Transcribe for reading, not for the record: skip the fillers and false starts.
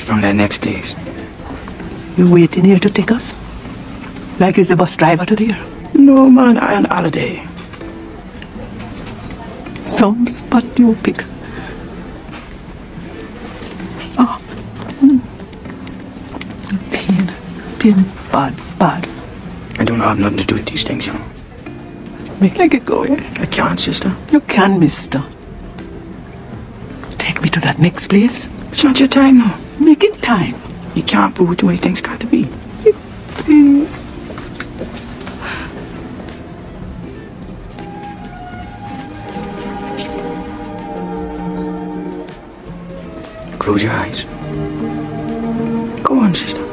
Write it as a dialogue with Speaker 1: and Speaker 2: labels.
Speaker 1: from that next place.
Speaker 2: You waiting here to take us? Like he's the bus driver to there?
Speaker 1: No, man, I on holiday.
Speaker 2: Some spot you pick. Oh. Pain, bad.
Speaker 1: I don't have nothing to do with these things, you know.
Speaker 2: Make like it go, yeah?
Speaker 1: I can't, sister.
Speaker 2: You can, mister. Take me to that next place.
Speaker 1: It's not your time now.
Speaker 2: Make it time.
Speaker 1: You can't prove it the way things got to be.
Speaker 2: Please.
Speaker 1: Close your eyes. Go on, sister.